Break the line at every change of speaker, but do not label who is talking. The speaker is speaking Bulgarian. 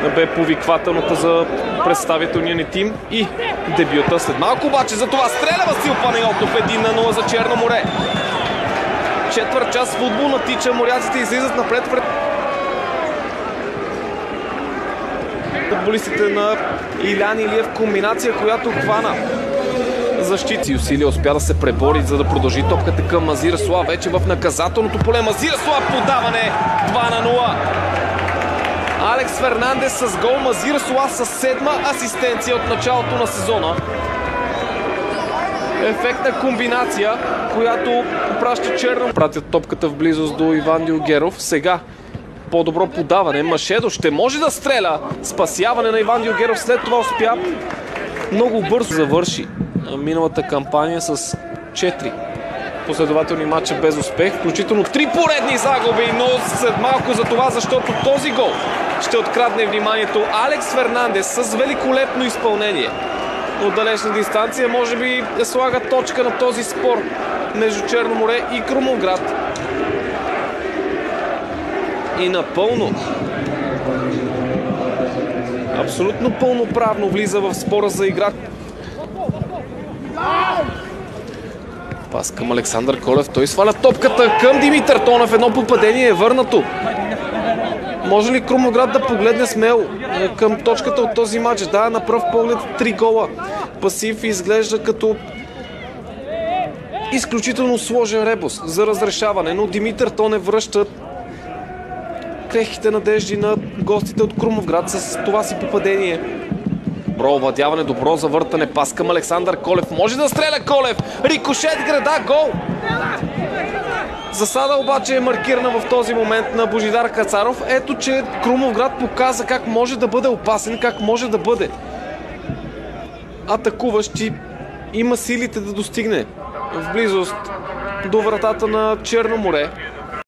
бе повиквателната за представителния ни тим и дебюта. След малко обаче за това стреля Васил Панайотов 1-0 за Черно море. Четвърт час футбол натича, моряците излизат напред пред футболистите на Илян Илиев. Комбинация, която хвана защити. Усилия успя да се пребори, за да продължи топката към Мазира Суа. Вече в наказателното поле. Мазира Суа подаване 2-0. Алекс Фернандес с гол. Мазира Суа с 7-ма асистенция от началото на сезона. Ефектна комбинация, която праща Черно. Пратят топката в близост до Иван Дилгеров. Сега по-добро подаване. Машедо ще може да стреля. Спасяване на Иван Дилгеров. След това успя много бързо завърши миналата кампания с 4 последователни матча без успех, включително 3 поредни загуби, но след малко за това, защото този гол ще открадне вниманието. Алекс Фернандес с великолепно изпълнение от далечна дистанция може би слага точка на този спор между Черно море и Крумовград. И напълно, абсолютно пълноправно влиза в спора за игра. Пас към Александър Колев. Той сваля топката към Димитър Тонев. Едно попадение е върнато. Може ли Крумовград да погледне смело към точката от този матч? Да, на пръв поглед 3 гола. Пасив изглежда като изключително сложен ребус за разрешаване, но Димитър Тонев връща крехките надежди на гостите от Крумовград с това си попадение. Добро овладяване, добро завъртане, пас към Александър Колев. Може да стреля Колев! Рикошет, града, гол! Засада обаче е маркирана в този момент на Божидар Кацаров. Ето, че Крумовград показа как може да бъде опасен, как може да бъде атакуващ и има силите да достигне в близост до вратата на Черно море.